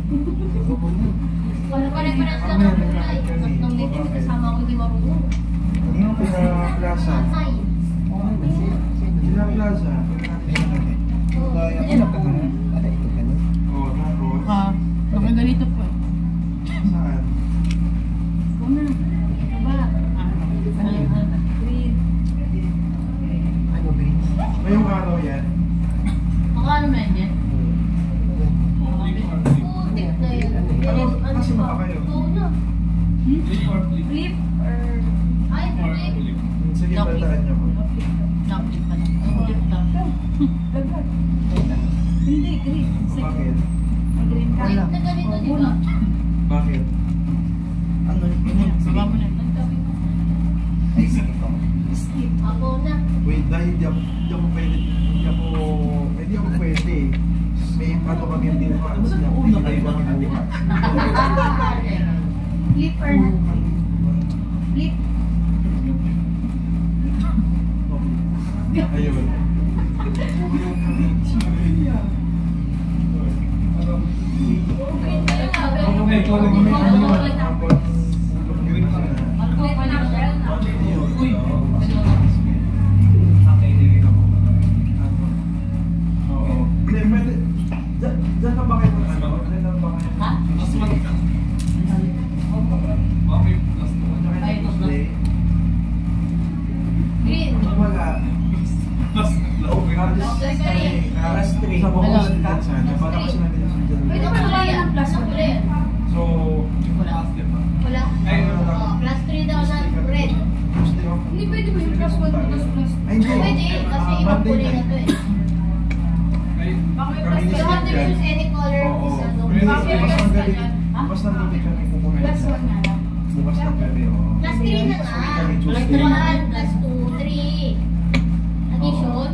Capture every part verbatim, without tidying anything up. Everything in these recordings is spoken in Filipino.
Wala pa rin panas lang ako na eh. Nung dito may kasama ko hindi marunong. Ano yung pina-plaza? Pina-plaza? Ano ka na? Ano ito ka na? Oo, tapos? Ah, nakaganito po eh. Saan? Una, ano ba? Green. Ano ba yun? Ngayong araw yan? Makano na yan? Putik na yun. Ano? Kasi maka kayo? Oo na. Flip or flip? Flip or... Ay, Or flip. flip? Sige, tandaan niyo ko. Nakapit pa lang. Nakapit pa lang. Hindi, green. Bakit? Green ka. Flip na ganito, di ba? Bakit? Ano yun? Baba mo na. Ay, sige ko. Skip. Ako na. Wait, dahil di ako, di ako pwede, di ako, hindi ako pwede. May pato kami yung dinapaan siya. Hindi kayo ba magbuhat? Flip or not flip? Flip. Ayun. Okay, ikaw lang may ano yun. Green ka na. Uy! Okay, hindi ka mo. Oo. Hindi, pwede. Diyan diyan na ba kayo mag- ano? Diyan na ba kayo? Ha? Mas mag ka. Okay, plus one. Ay, ito na. Hindi. Green. Wala. Plus Okay, alas Okay. alas three. Sa buong sundan sana. Baka kasi natin yung sundan. Pwede ko na yan. Plus one. Red. So, Wala. Wala. Ay, Oh, plus three daw na red. Tuesday ako. Hindi pwede ba yung plus one plus plus? Ay, hindi. Pwede kasi Ah, ibang Monday kulay na na. to eh. Ay, Baka may Kami plus ni You one. have to Cynthia. choose any color. Oo. is ano. Pero Bakit bukas plus ng one gabi. yan? Ha? Bukas ng gabi kami pupunta. Plus one na lang. Bukas ng gabi, oo. Plus three na nga. Kami Plus Tuesday. one, plus two, three. Addition.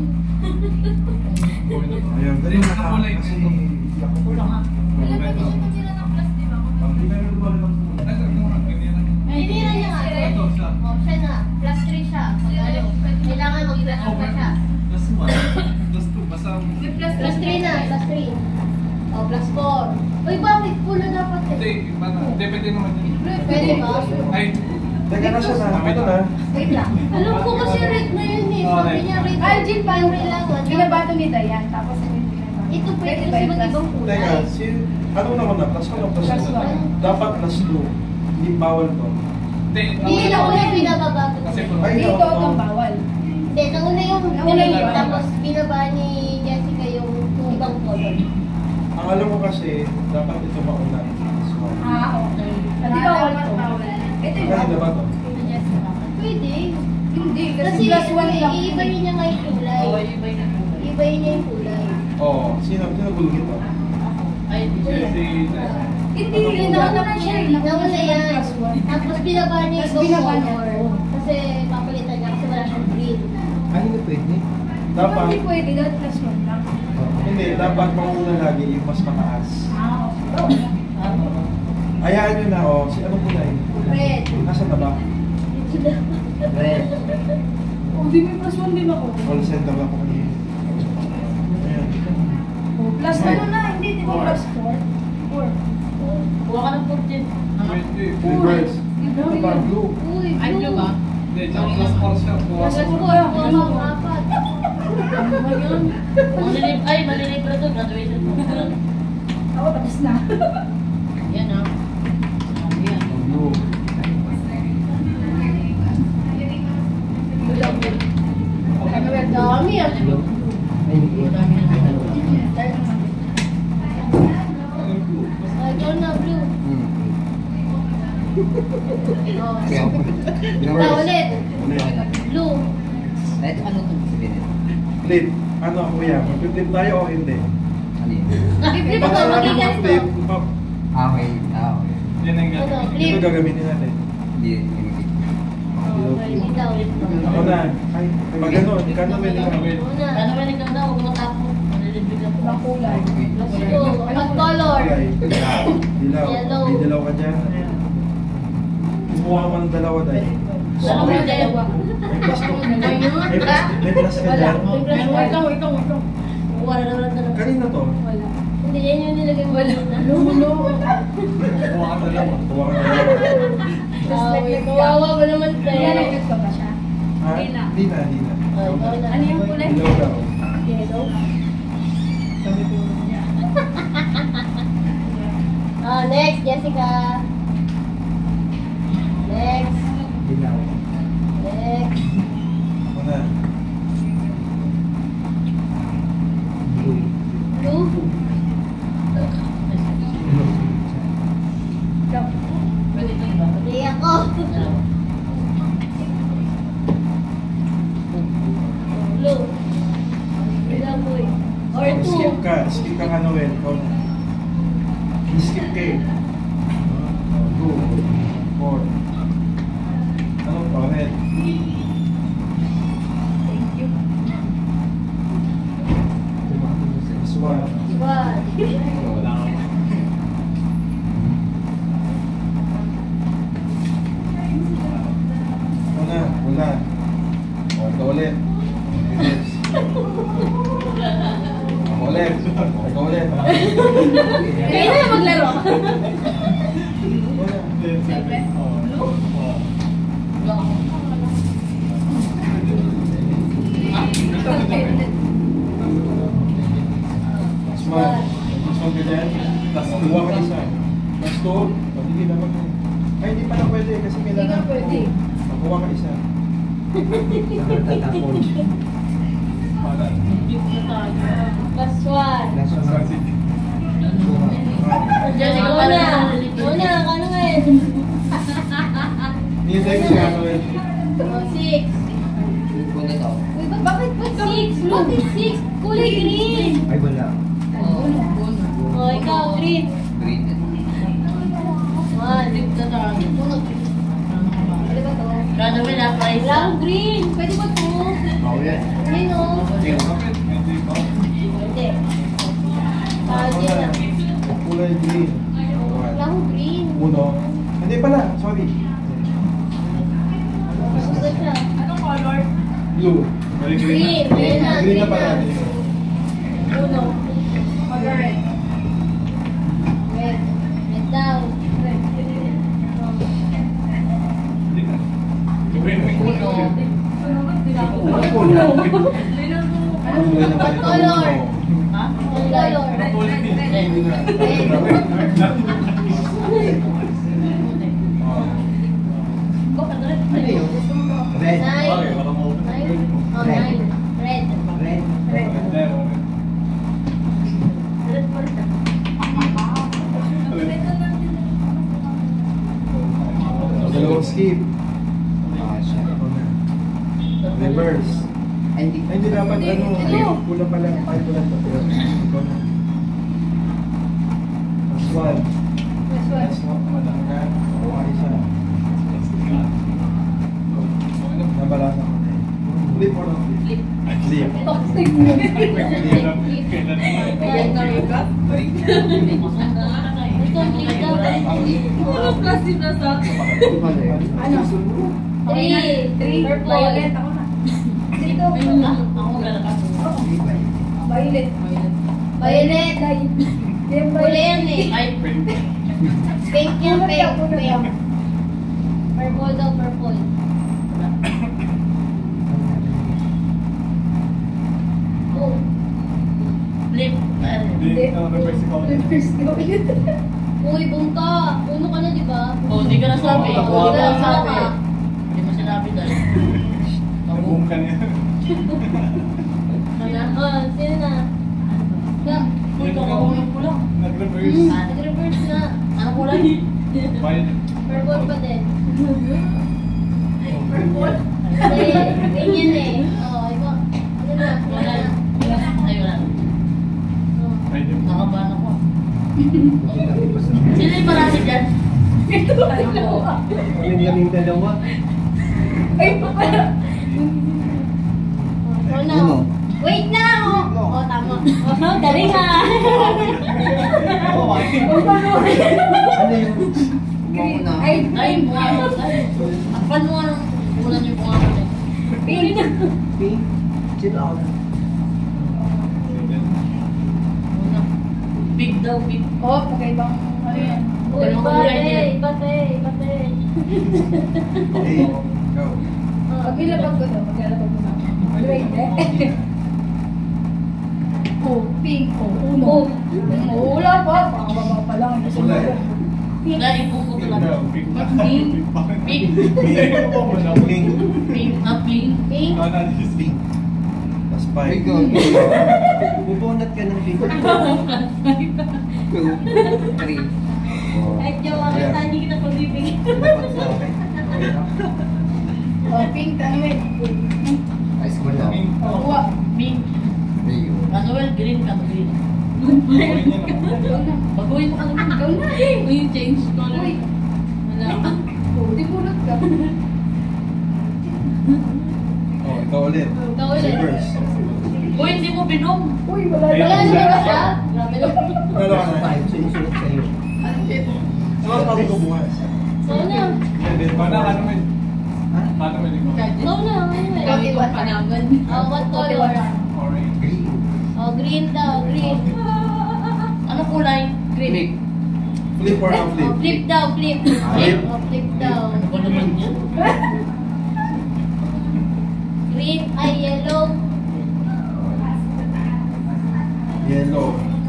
Ayun, ganun na ka. Kasi hindi ako pwede. Kulang ha. Ilan pa din yung nila ng plus, di ba? Hindi kayo nagwala ng ay, ito, ito, ganyan lang. Pinira niya nga. Ito, siya. Oh, siya na. Plus three siya. Pag ano, kailangan mag-plus two pa siya. Plus one. Plus two, basta May plus Plus three na. Plus three. Oh, plus four. Uy, bakit? Pula dapat hindi, eh. iba na. Hindi, pwede naman yun. Pwede ba? Ay, Teka na siya na. Ano na? Wait lang. Alam ko kasi red na yun eh. Sabi niya red. Ay, Jill, paano kailangan? binabato ni Dayan, tapos hindi binabato. Ito pwede ba kasi yung plus? mag-ibang kulay. Teka, si... Ano naman na? Plus one o plus Plus two? one. Dapat plus two. Hindi bawal to. hindi. Hindi na una yung binababa ko. Kasi Ay, Dito, oo. itong bawal. Hindi, nauna yung Nauna green. yun. Tapos binaba ni Jessica yung ibang color. Ang alam ko kasi, dapat ito mauna. So, Ah, okay. Di ba all to? Ito yung Kasi diba to? Ni Jessica. Pwede. Hindi, kasi Kasi plus one lang. iibayin niya nga yung kulay. Oo, iba yun. Iibayin niya yung kulay. Oo. Sino? Sino gulgit to? Ay, si... Hindi, nauna na siya. eh. Nauna yan. Plus one. Tapos binaba niya Tapos yung binaba niya. color. Kasi papalitan niya kasi wala siyang green. Ay, hindi pwede. Dapat, Hindi pwede, dapat plus one lang. hindi. Dapat mauna lagi yung mas mataas. Ah, okay. Hayaan nyo na, oh. Si anong kulay? Red. Nasaan na ba? Red. Oh, di may plus one din ako. Call center ako kanina. Ayan. Oh, plus ano na, hindi, di ba plus four? Four. kuha ka ng fourteen. Pwede. Reverse. Ito Ano ba? yun. Blue. Uy, Ay, blue ba? Hindi, tsaka plus four siya. Bukas Plus mo. four. Bukas mo apat. Ano ba yun? Malilib, ay, malilibra to. Graduation to. Ako, tapos na. Yan ah. Yan. Blue. Ano ba? Dami ah. Ay, hindi. Madami na tayo. Ah, ikaw na, blue. Hmm. Oh. Kaya ako. Ah, ulit. Ulit. Blue. Ay, ito ano ito sabihin nito? Flip. Ano, kuya? Mag-flip tayo o hindi? Ano yun? Flip Pag ko, sinabi mo magigas flip, to. pa- Ah, okay. Ah, okay. Yan ang Ano, gagawin. flip. ito gagamitin natin. Hindi, hindi. Oh, hindi daw. Ako na. Ay, pag gano'n, kano pwede ka? Una. Ano ba ikaw na? Huwag mo tapo. Malilibig ka Ang po. kulay. Plus two. What color? Kulay. Dilaw. Yellow. May dilaw ka dyan. Kumuha ka ng dalawa dahil. Dalawa May- dalawa. May plus ka. Ayun. May plus, may plus ka Wala. dyan. May plus Wait one. lang, wait lang, wait lang. Wala na wala na. Kanina to. Wala. Hindi, yan yung nilagay mo na. Lulo. Kuha ka dalawa. Kuha ka dalawa. Kawawa, kawawa ba naman tayo? Nilalagyan ko ba siya? Ha? Hindi na, hindi na. Oh, ikaw na. Ano yung kulay? Ilaw daw. Yellow? Sabi ko, Ah, next, Jessica. Next. Dilaw. Next. muna. Blue. Blue. Pwede ito ba? Hindi ako. Blue. Ilang boy. Or two. Skip ka. Skip ka nga, Noel. Ikaw na. Skip ka eh. Two. Four. Ano pa? Red. Thank you. This one. One. Wala ka pa. Una. Wala. O, ikaw ulit. Yes. Ako ulit. Ikaw ulit. Kayo na maglaro. Wala. Siyempre. Oo. Oo. Last one. Last one ka dyan. Last kuha ka isa. Last two. O, hindi naman. Ay, hindi pa na pwede kasi Hindi kailangan. ka pwede. Kuha ka isa. Tatapon. Wala. Last one. Last one. Diyan, ikaw Una. na. Una, kano ngayon? Nihintay ko siya, Noel. Oh, six. Kung ito. Uy, ba- bakit ba six? Bakit six? Kulay green. Ay, wala. Oh, ikaw, green. Green. One. Ito na. Puno. Ano ba to? Gano'n mo na price Wala ah. akong green. Pwede ba to? Bawal yan. Green, oh. Bakit? Hindi ba? Pwede. Tawag yan ah. Kulay green. Wala akong green. Uno. Hindi pala, sorry. Gusto siya. Anong color? Blue. Very Green. green. Green na. Green na Green pala. na. Uno. Mag-red. Red. Red daw. Red. Hindi ka. Gawin mo. Uno. Sunod, di na ako. Ano kulay? Ano Kulay na What pala. color? Ha? What color? Red, red, red. Bakit rin? Ano yun? Red. Nine. Okay, wala mo. Nine. Oh, nine. Red. Red. Red. Red pa rin. Dalawang skip. Ah, siya. Ako na. Reverse. Ay, hindi. Ay, hindi dapat Hindi, ano. ito. Kulang pala. Ay, kulang pa. Ikaw na. Last one. This one. Last one. Kuha isa. Nabalasa ko na eh. Flip or not flip? Flip. Toxic. Ayan na rin ka. Ito, flip daw. Puro plastic na sa akin. Ano? Three. Three. Purple. Violet. Ako na. Dito. Ayun na. Ako lalabas. Violet. Violet. Yung Kulay yan eh. Ay, Pink yan, pink. Pink. Purple daw, purple. Oh. flip. Ay, Hindi. Reverse ikaw. Reverse ko ulit. Uy, bungka. Uno ka na, di ba? oh, hindi ka nasabi. Oo, Hindi ka wala nasabi. ka. Hindi mo sinabi dahil. Nag-boom ka niya. Ano? Oh, sino na? Na. Uy, kakawang yung pula. Nag-reverse. Hmm, nag-reverse na. Ano kulay? Violet. Purple pa din. Purple. Hindi, ganyan eh. Oo, ikaw. Ano na? Wala. Wala na. Ay, wala. Oh. Violet. Nakabahan ako. Sino yung marami dyan? Ito ano ko. Yung laming dalawa. Ay, pa pala. Oh, no. Uno. Wait na! Oh, oh tama. Oh, galing ha! Oh, paano? Ano yung... Green. Mauna. Ay, Ay, bunga mo. Ay, akpan mo anong ulan yung bunga mo. pink. Pink. Chill out. Seven. Una. Big daw, big. Oh, pagkaibang ano yan. Uy, iba te, iba te, iba te. Hey, go. Pag ilapag ko to, maglalapag ko na. Ano ba hindi? Oh, pink. Oh, uno. Oh. Oh, wala pa. Pakababa pa lang. Hindi Wala siya eh. Pink. Dahil yung puto talaga. Big bag. Pink. Pink. Pink. Pink, not pink. Pink. Ah, not just Pink. Plus five. Ay, go. Bubunot ka ng big. Two, three, four, Kahit jawa kita, hindi kita pagbibigyan. dapat sa akin. Oh, pink. Ano yun? Ice cream daw. Oh, kuha. Pink. Ayun. Manuel, green ka, green. Ikaw na. Baguhin mo ka naman. Ikaw na. Uy, change color. Uy. Wala. Oh, di pulot ka. Oh, ikaw ulit. Ikaw ulit. Reverse. Uy, hindi mo binom. Uy, wala Ayun. Wala na. na ba siya? Grabe lang. Ano ka na? Five, sinusunod sa'yo. Ano pa ko bukas? So na. Paano ka naman? Ha? Paano mo ikaw? So na. Ikaw, Ano iwan eh. pa naman. Oh, what Okay, color? wala. Orange. Green. Oh, green daw, green. Ano kulay? Green. Flip or Oh, flip? flip daw, flip. Flip. Oh, flip daw. Ano naman yun? Green ay yellow. Yellow.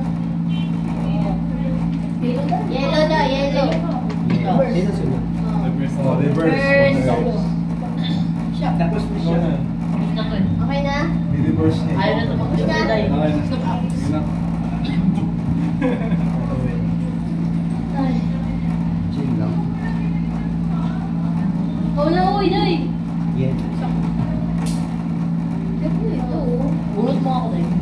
Yellow daw, yellow. Ikaw. Sino sunod? Oh. Reverse. Oh, reverse. Reverse. Reverse. Siya. Tapos mo Ikaw siya. na. Gusto ko eh. Okay na? I-reverse niya. Ayaw na ito mag-day. Okay na. Yun na. Ay. Chill lang. Oh, na, uy, day. Yan. Ito, oh. Bunot mo ako day.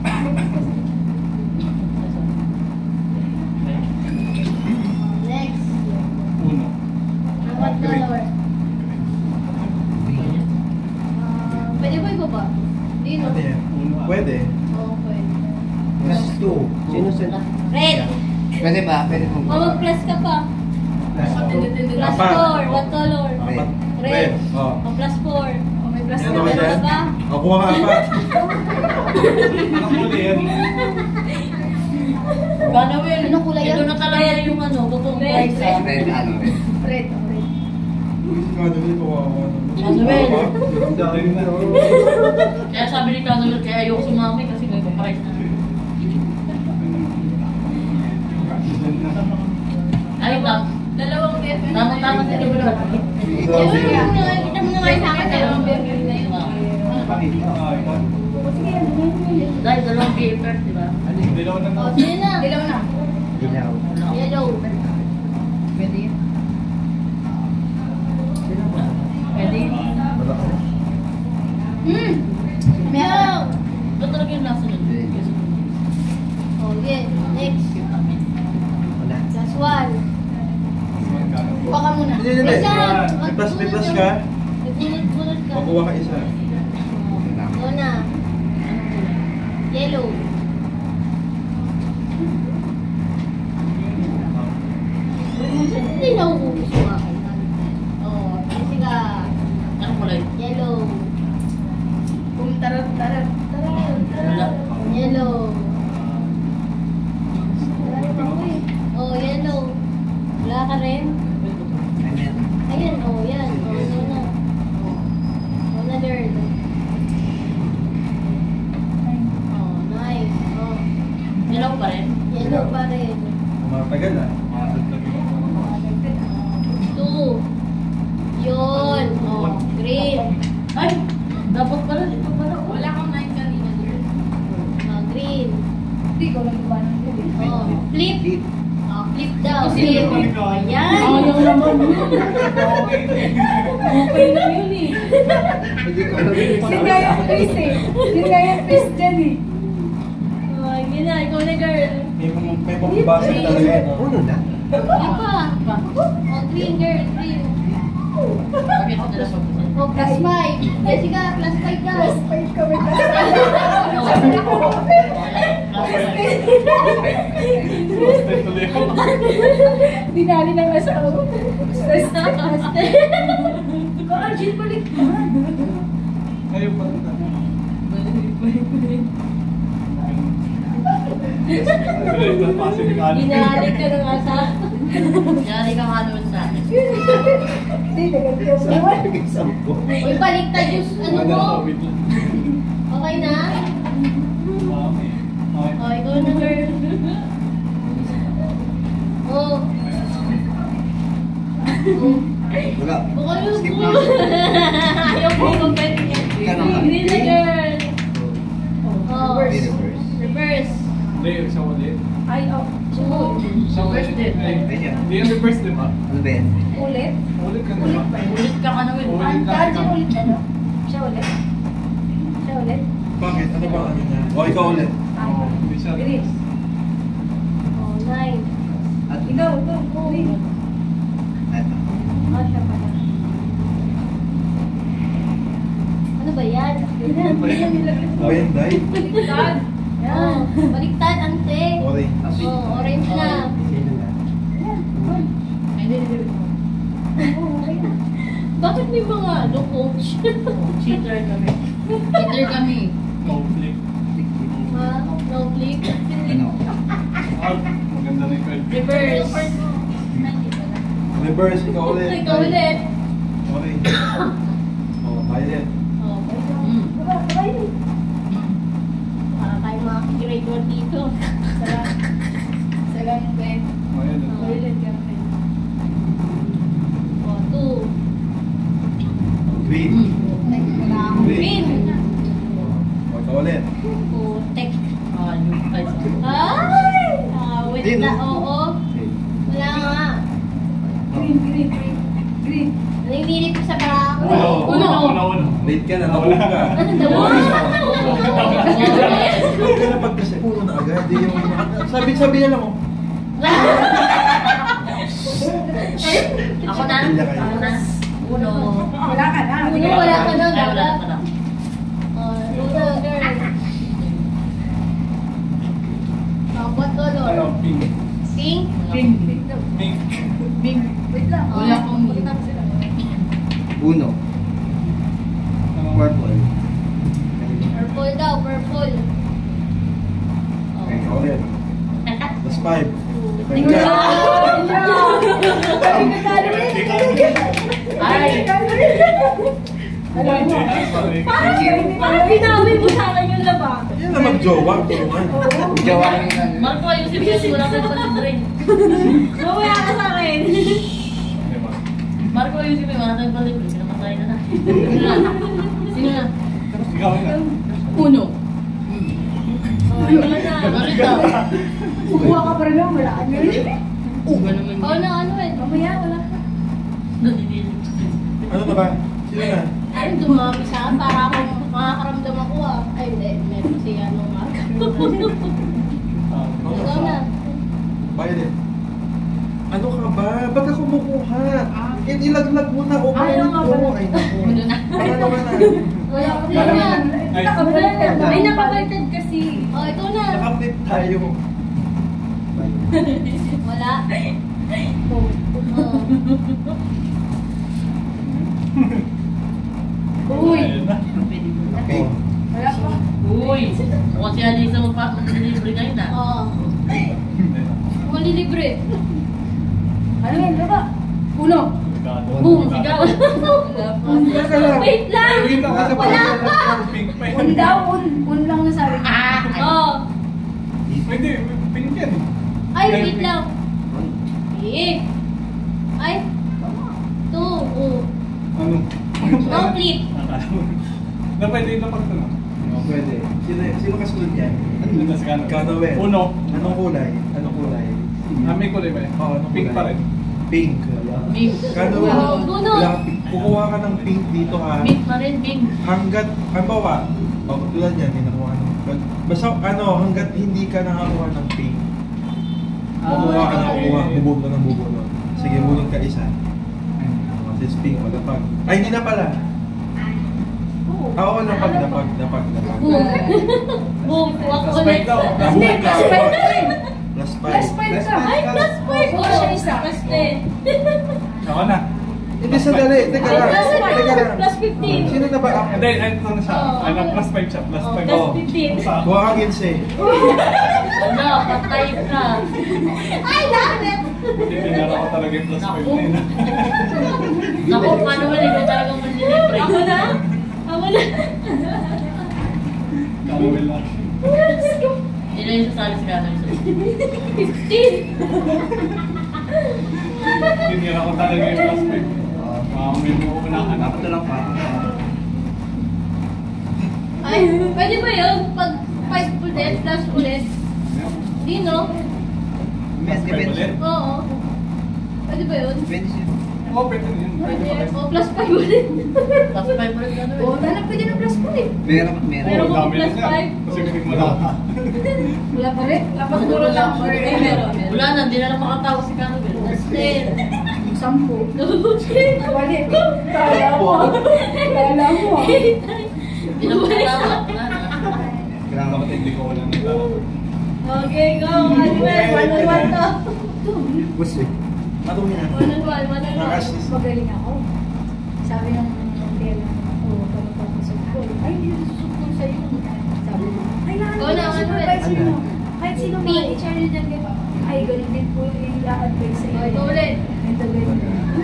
Next. Uno. What color? Green. Ah, pwede ba iba ba? Hindi, no? Pwede. Pwede. Oo, pwede. Plus two. Sino sunod? Red. Pwede ba? Pwede mo Oh, mag-plus ka pa. Plus two. Plus Apat. four. What color? Red. Red. Oh. Oh, plus four. Oh, may plus Yan four. ako Meron dyan. ka ba? O, kuha ka apat. Nakahuli yan. Manuel, Anong kulay yan? ito na talaga yung ano, butong Red. bright sa... Red, ano red? Red. oh, red. Ano dito ko ako. Manuel. Ayun na. Kaya sabi ni Manuel, kaya ayoko sumami kasi may paparit na. Ayun lang. Dalawang F. Tama-tama sa libro. Ayun, yung nakikita mo na kayo sa akin. Dalawang baby na yun. Ah, ikaw. Dahil dalawang paper, di ba? Ano yun? Dilaw na Oh, to. sino na? Dilaw na. Dilaw. Yellow. Pwede yun. Sino ba? Pwede. Hmm. Meron. Ito talaga yung lasa nun. Oh, yeah. Next. Wala. Last one. Kuha ka muna. Hindi, hindi, Isa. hindi. May plus, may plus ka. May bunot-bunot ka. Makuha ka isa. Oh, na. Yellow. Hindi na ubus mo ako. Oh, kasi ka. Anong kulay? Yellow. Kung tarat, tarat, tarat, Wala. tarat. Yellow. Oh, yellow. Wala ka rin? Ayan. Ayan, oh, yan. Oh, ano na. Oh, na girl. Oh, nice. Oh, Dilaw pa rin. yellow pa rin. Matagal ah. Two. Yun. Oh, green. Ay! Dapat pala dito pala. Wala kang nine kanina, girl. Oh, green. Hindi ko lang ba ng green. Oh, flip. Flip. Oh, flip daw. Kasi Flip. naman ikaw. Ayan. Ayaw naman yun. Okay. Okay na yun eh. Hindi ko alam yung Hindi kaya Chris eh. Hindi kaya Chris dyan eh. Oh, yun na. Ikaw na, girl. May, may pambasa talaga yan. oh. Uno na. Flip pa. Oh, green, girl. Green. Bakit ito nila sa Oh, plus five. Jessica, plus five daw. Five ka may plus Roasted tuloy ako. Dinali ng asawa. Stress na. Kung Arjun balik ka. Ngayon pa ito. Walang pasok yung ano. Ginalik ka ng asa. Yari ka nga naman sa akin. Hindi, nagagawin mo. Sabi ko sampo. Uy, baliktad yung ano mo. Wait lang. Okay na? Okay. Okay. Oh, ikaw na, girl. Oh. Oh. Wala. Bukal yung Skip school. na. Ayaw mo yung pwede yan. Kano ka? Green na, girl. Oh. Reverse. Reverse. Reverse. Hindi, yung isang ulit. Ay, oh. Oh. So, first din. Ay, Ganyan. Hindi yung reverse, di ba? Ano ba yan? Ulit? Ulit ka na Ulit ba? ba yun? Ulit ka ka na win. Ulit. Ang dati ulit siya, no? Siya ulit? Siya ulit? Bakit? Ano ba ano niya? O, ikaw ulit. Ay, Oo, hindi siya. bilis. Oh, nine. At Ikaw, ikaw, ikaw. Eto. Ah, siya pala. Ano ba yan? Ganyan, ganyan nilagay mo. O, yan, Day. Baliktad. Oh, baliktad, ante. Orange. Oh, orange na. Sino na? Ayan, good. Ay, hindi, hindi. Oo, okay na. Bakit may mga ano, coach? Cheater kami. Cheater kami. No flick. Ha? No click? Ano? Ah, maganda na yung card. Reverse. Reverse, ikaw ulit. Ikaw ulit. Orange. O, violet. Oh, Mm. Diba, sabay yun. para tayo makakigirate one dito. Salam. Salam, Ben. Oh, yan. Oh. Ulit, ganun. Oh, two. Green. Wala akong green. O, ikaw ulit. Oh, tek. Ah, yung ay, sorry. Ay! Ah, wait Green. na. Oo. Wala nga. Green, green, green. Green. Nanginilip ko sa barako. Uno. Uno. Uno. Uno. Late ka na, nahulog ka. Ano daw? Huwag ka na pag kasi uno na agad. Di yung, sabi-sabi na lang mo. Ako na. Ako na. Uno. Wala ka na. Uno, wala ka na. Ay, wala ka na. Oh, uno, girl. Oh, what color? Ano, pink. Pink? Pink. Pink daw. Pink. Pink. Wait lang. Oh, Wala akong Pagkatapos green. sila. Uno. Ano? Purple. Purple daw, purple. Okay, ikaw ulit. Plus five. Ay, Five ka. Ay. Alam mo. Parang Parang binawi mo sa akin yung laba. Yan na mag-jowa. Tulungan. Gawa ng ano. Marco, ayusin mo kasi wala kang palibre. Mamaya ka sa akin. Diba? Marco, ayusin mo wala kang palibre. Pinamatay na na. Sino na? Ikaw na. Uno. Oh, wala na. Ulit daw. Kukuha ka pa rin lang. Wala ka na rin. Uga naman Oh, yun. na, ano eh. Mamaya, wala ka. Nadidilip. Ano na ba? Sino na? Ay, dumami siya. Para akong makakaramdam ako ah. Ay, hindi. Meron si ano, Mark. Ah, Ikaw na. Violet. Ano ka ba? Ba't ka kumukuha? Eh, ilaglag mo na. O, Ayaw nga pala. Ay, naku. Uno na. Ano ka na? Wala ka Wala na. Ay. Nakabaliktad. Ay, nakabaliktad kasi. Oh, ikaw na. Nakapit tayo. Wala. Oh. Oh. Uy. Ayun na. Pink. Wala pa. Uy. Mukhang si Alisa mo pa. Nadidilibre ngayon ah. Oh. Malilibre. Ano yun? Diba? Uno. Boom. Sigaw. Teka lang. Wait lang. Ayun na, kasi Wala parang- pa. Pink pa yun. Un daw. Un. Un lang nasabi. Ah. Oh. Hindi, pink yan. Ay, wait lang. Eh. Ay. Two. Oh. Ano? No click. Na pwede na pagtanong. Oh, pwede. Sino, sino kasunod yan? Ano na sa kanan? Ikaw na, Wen. Uno. Anong kulay? Anong kulay? Ah, may kulay ba yan? Oo, anong Pink kulay? pa rin. Pink. Bing. Kano, Oh, Uno. wala ka pink. Kukuha ka ng pink dito ha. Bing pa rin, Bing. Hanggat, halimbawa, oh, tulad yan, may nakuha ng, basta ano, hanggat hindi ka nakakuha ng pink, kukuha ka ng kukuha, bubunod ng bubunod. Sige, bunod ka isa. This pink, magapag. Ay, hindi na pala. Oo, napag, napag, napag, napag. Boom. Boom. Kuha ko ulit. Spike daw. Nabuhog ka. Plus five na rin. Plus Plus five. five ka. Ay, plus five. Oh, siya isa. Plus ten. Ako na. Hindi, sandali. Teka Ay, lang. plus Teka five. lang. Plus fifteen. Sino na ba ako? Hindi, ito na siya. Oo. Ano, plus five siya. Plus Oh, five. plus Oh. fifteen. Sa Kuha ka, Gilse. Ano? patay ka. I love it! Hindi, tinara ko talaga yung plus five na yun. Naku, paano ba ikaw talagang manlilibre? Ako na? Ako na? Kamawil na. Yun lang yung sasali sa gano'n. fifteen! Tinira ko talaga yung plus five. Mamamil mo ko na anak. Dapat na lang pa. Ay, pwede ba yun? Pag five ulit, plus ulit? Di, no? Mes, depende. ulit? Oo. Pwede ba yun? Depende siya. Oo, pwede na yun. Pwede pa Pwede. kayo. O, plus five ulit. Tapos five ulit gano'n. Oo, dahil pwede na plus po eh. Meron, meron. Meron Oo, ko dami plus na yan. five. Kasi kasi malaki. Wala pa rin. Wala pa siguro Wala lang. pa Or rin. eh, meron. Wala na, hindi na lang makatawa si Carol. Plus ten. Sampu. Wali. Kala mo. Kala mo. Hindi na makatawa. Wala na. Kailangan Bakit hindi ko wala nila? Okay, go. One well, one on one to. Gusto eh. Matumi na. One on one, one on one. Naka-assist. Magaling ako. Sabi ng hotel, oh, kamusta ko sa school. Ay, hindi na susukong sa'yo. Sabi mo, ay, lahat Go na, na, ano supervise eh? mo. Kahit sino mga H R nyo dyan, ganun. Ay, ganun din po yung i-advise sa'yo. Okay, go ulit. Ito, ganun.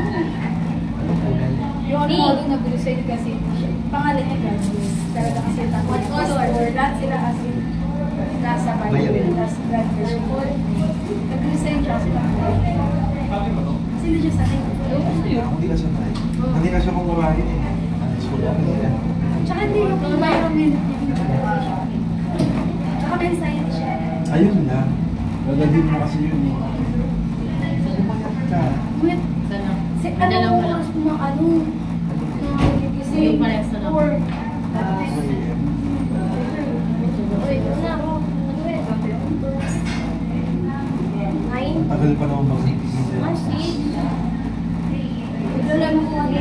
Yung ano mo doon, nagulo sa'yo kasi pangalan niya gano'n. Talaga kasi tapos What color? or lahat sila as in nasa Bible, nasa blood version. Nagulo sa'yo siya sila. Kasi hindi siya sanay. Hindi ka sanay. Hindi ka siya kumurahin eh. School ako yan. Tsaka hindi yung environment niya. Tsaka may science siya. Ayun lang. Gagalhin mo kasi yun eh. Ka. Wait, Sana. si Hindi ano lang mo pala. oras mo mga ano? Kasi Yung parehas na lang. four. Uy, ano na? Ano eh? Nine? Tagal pa naman mag-six. Ah, six? Ito lang mo ano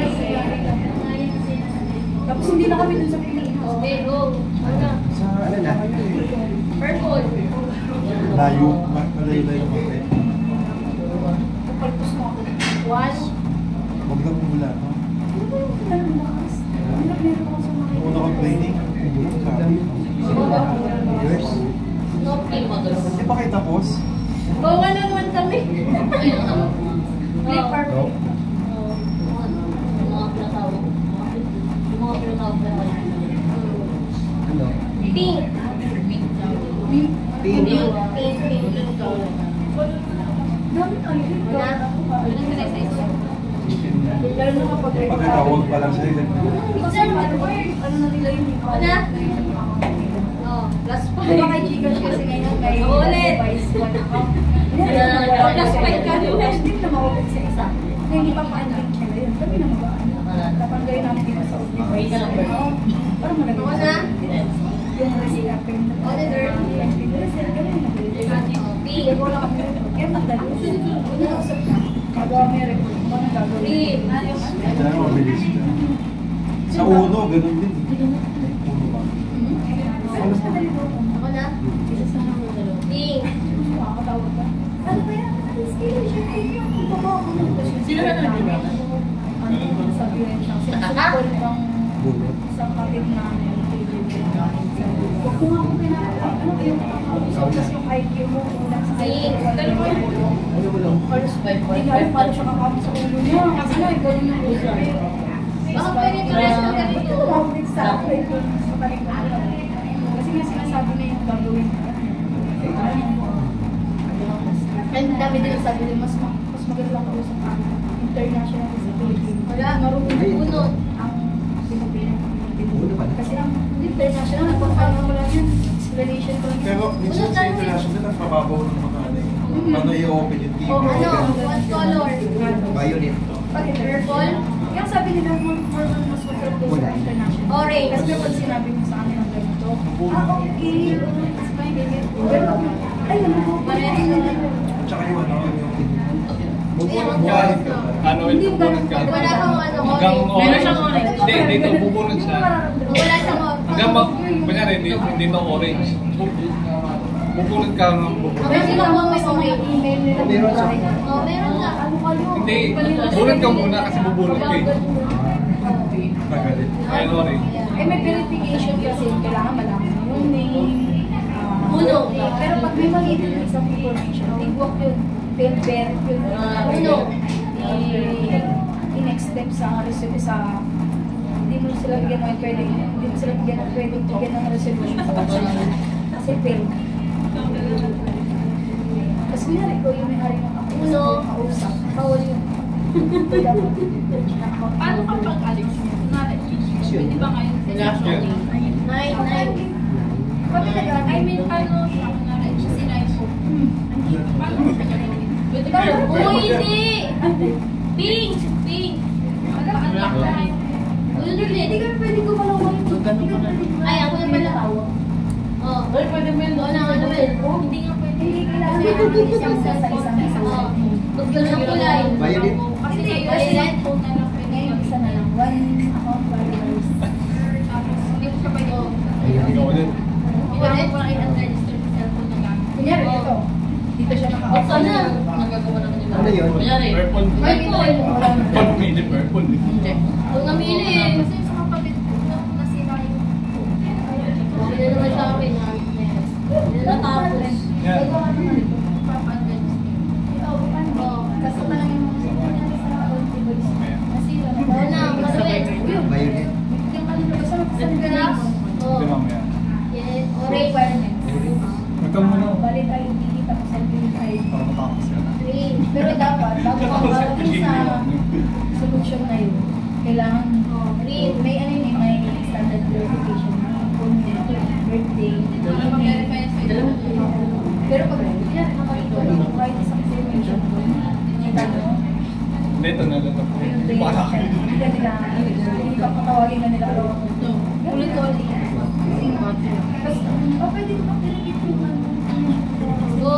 tapos hindi na kami dun sa Pilipinas. Okay, go. Ano na? Sa ano na? Purple. Layo. Malayo-layo mag Kapalpos mo ako. One. Huwag kang mula, no? Ano bukas? Ano meron ako sa mga Una kang training, umulan, sabi. Yes. No play model. Di ba kayo tapos? Go one on one kami. Ayun, ano. Play perfect. No? Oo. Yung mga pinatawag. Yung mga pinatawag na wala. Ano? Pink. Pink daw. Pink. Pink. Pink. Pink. Pink. Pink. Go. Dami ano yun. Una. Una sa size. Lalo na kapag Pagkatawag pa lang sa'yo. Kasi ano, ano na nila yung Una. Oh, plus Diba five. kay Gcash kasi ngayon may Ulit. device one account. Plus five ka doon. Hindi na maulit sa isa. Na hindi pa paano yung kaya yun. Kami na mag-ano. Kapag gawin namin dito sa office. Wait ka lang, Bert. Oo. Parang malagay. Una. Yung receipt natin. Auditor. Receipt kami na Pink. Kaya wala kami rin. Kaya magdalo. Una-usap na. Magawa may report. Kung ano gagawin. Pink. Kaya mabilis ka. Sa uno, ganun din. Uno ba? Pero mas madali po. Ako na. Isa sa mga dalawa. Pink. Makakatawag ka. Ano ba yan? Skill siya. Ang baba ko. Sino na nag-iba? Ano sabihin siya? Sinasupol ng Bulot. isang kapit namin. Huwag ko nga kung pinaka, ano yung tapos yung I Q mo, ulang sa Pink. Dalawa mo. Ano mo lang? First five, Hindi five, ka alam five. paano siya kakapit sa ulo niya. Kasi nga, ganun yung ulo niya. Baka pwede ko rin sa ganito. Tumawag sa akin sa talikod. Kasi nga sinasabi na yung gagawin ka. And dami din sabi din, mas, ma- mas maganda lang kausap ang international sa Philippines. Wala. Marunong Uno. ang Pilipino. Uno pa. Kasi ang international, nagpapano ko lang yan. Explanation ko lang yan. Pero minsan sa international, nagpababaw ng mga ano eh. Paano i-open yung team? Oh, ano? What color? Violet. Pati Purple. yung sabi nila, more, more on mas maganda po sa international. Orange. Kasi kapag sinabi mo sa amin ang ganito, ah, okay, it's fine, ganyan. Pero, ay, ano po, Tsaka yung ano, yung... Bubunod ka. Ano yung bubunod ka? Wala kang ano, Hanggang orange. Meron orange. siyang orange. Hindi, dito bubunod siya. Wala siyang orange. Hanggang mag... Kunyari, hindi, hindi to orange. Bu- Bubunod ka ng bubunod. Meron silang mga may orange. email nila. Meron sa... Oh, meron nga. Ano kayo? Hindi, bunod ka muna kasi bubunod ka eh. Tagalit. Ayun, orange. Eh, may verification kasi kailangan malaman mo yung name, ah, Uno. Pero pag may maliit na isang information, tigwak yun. Temper yun. Uno. I-next step sa resolution sa hindi mo sila bigyan ng pwede, hindi mo sila bigyan ng pwede bigyan ng resolution kasi fail. Kasi kunyari ko yung may-ari ng ako. Uno. Kausap. Bawal yun. Dapat. Paano ka pag-alis niya? Kunwari, pwede ba ngayon? Last year. Nine, nine. Kami nag- I mean, paano siya? Kunwari, siya si Naiso. Paano mo siya gagawin? Pwede ba? Paano? Oh, hindi! Pink! Pink! Ano ka? Unlock tayo. Ulo Hindi ulit. ka pwede gumalaw mo. Hindi ka Ganun pala. pwede gumalaw. Ay, ako na pala. Oh. Ay, pwede mo yun. Oo na, ano ba? Hindi nga pwede. Hindi kailangan na isang sa isang isang. Oo. Pag gano'n ang kulay. Violet. Kasi violet. Phone na lang pwede. Ngayon, isa na lang. One account followers. Tapos, hindi ko siya pwede. Ikaw ulit. Kailangan ko lang i-unregister sa cellphone na gamit. Kunyari, ito. Dito siya naka-off. Buksan na. Nagagawa naman nila. Ano yun? Kunyari. Purple. Ay, Paul. Purple. Pili purple. Hindi. Huwag namili eh. Kasi sa kapatid ko na nasira yung phone. Hindi naman sa akin. Hindi na tapos. Yan. Kasi parang yung mga kunyari sa account followers. Nasira na. Oo na, maluwit. Violet. Yung kanina, basta magsasabi ka na. Oo. Ito mamaya. Yes. Orange. Requirements. Ito muna. Balik tayo, kikita ko sa verify. Para matapos ka na. Green. Pero dapat, bago ka mawagin sa solution na yun, kailangan Green. may ano yun, eh, may standard verification. Kung birthday, Para mag-verify sa ito. pero pag yan, nakakita ko, kahit isang information, may tanong, Ito na lang ako. yung day, Para hindi ka nila, hindi ka patawagin na nila. Ulit-ulit. Tapos, oh, pwede ko pang pinagit yung ano. Go.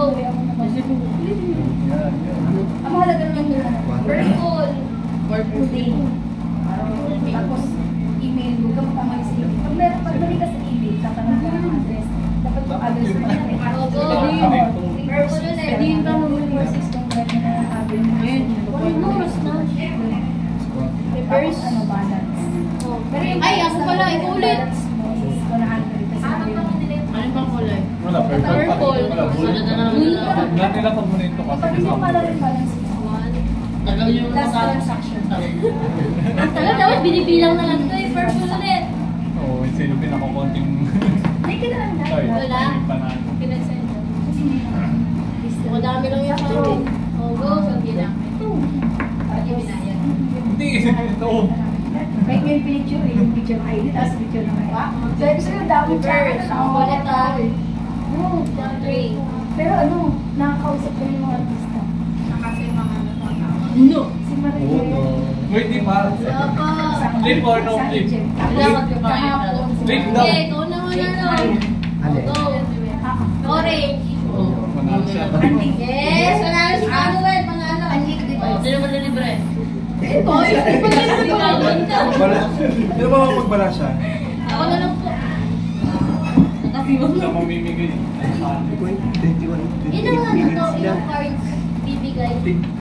Yan, yan. Ang mahalaga naman yung ano, Purple. purple day. Tapos, email mo, kung kamali sa email. Pag meron, pag mali ka sa email, tatanong ka ng address. Dapat yung address mo yan eh. Oh, go. Purple ulit. Hindi yung kang number six kung meron na nakabi mo. One oras na. Tapos, ano, balance. Oh. Pero yung Ay, ako pala. Ito ulit. balance mo is one hundred. Kasi Hanap sabi mo, naman nila yung Ano bang kulay? Wala, purple. Purple. Wala, Ano blue. na naman nila? Natila ko muna ito kasi pag hindi mo kasama. pala rin balance mo. one. Tagawin yung Last mga transaction. Ang tagal, dapat binibilang na lang ito eh. Purple ulit. Oo, yung sino pinakakonting... Hindi ka na lang Sorry, lahat. Wala. yung panalo. Pinag-send ko. Kasi hindi na. List O, dami lang yung sa akin. Oh, go. Sabi na. Para di binayad. Hindi, ito. May may picture eh, yung picture ng I D, tapos picture ng I D. So, ibig sabihin, dami ka Reverse. na Ang ulit ah. No. Three. Pero ano, nakakausap ko yung mga artista. Nakasa yung mga nasa. No! Si Maria. Oo. Wait, di pa. Wala pa. Flip or no flip? Kailangan ko makita. Flip daw. Okay, ikaw na muna no. Alin? Go. Orange. Oo. Manalo siya. Yes, panalo si Manuel. Panalo. Oh, sino ba nilibre? Oy, pagkakasigawan ka. Bala, di ba magbala siya? Ako na lang po. Sa mamimigay. twenty-one. Yun ang ano to, yung cards bibigay.